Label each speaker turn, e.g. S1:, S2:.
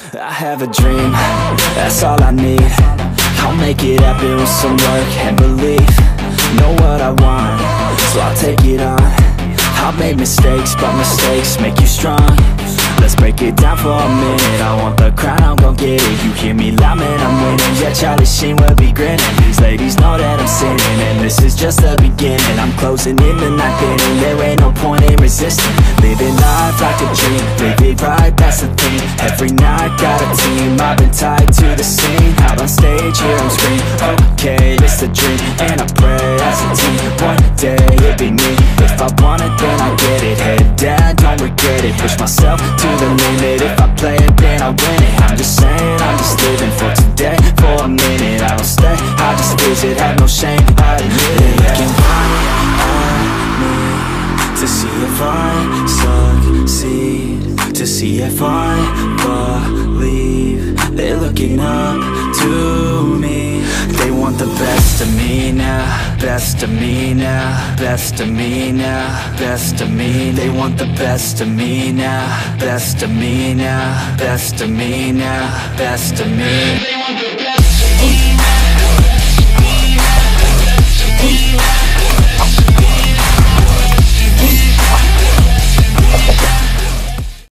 S1: I have a dream, that's all I need. I'll make it happen with some work and belief. Know what I want, so I'll take it on. I've made mistakes, but mistakes make you strong. Let's break it down for a minute. I want the crown, I'm gon' get it. You hear me loud, man, I'm winning. Yeah, Charlie Sheen will be grinning. These ladies know that I'm sinning, and this is just the beginning. I'm closing in the ninth inning. There ain't no point in resisting. Living life like a dream, live it right, that's the thing. Every night, got a team, I've been tied to the scene. Out on stage, hear them scream, okay, it's a dream. And I pray as a team, one day it'll be me. If I want it, then I get it. Head down, don't regret it. Push myself to the limit. If I play it, then I win it. I'm just saying, I'm just living for today. For a minute, I don't stay, I just visit. Have no shame, I admit it. Looking right at me to see if I succeed, to see if I believe. They're looking up to me. They want the best of me now, best of me now, best of me now, best of me. They want the best of me now, best of me now, best of me now, best of me. They want the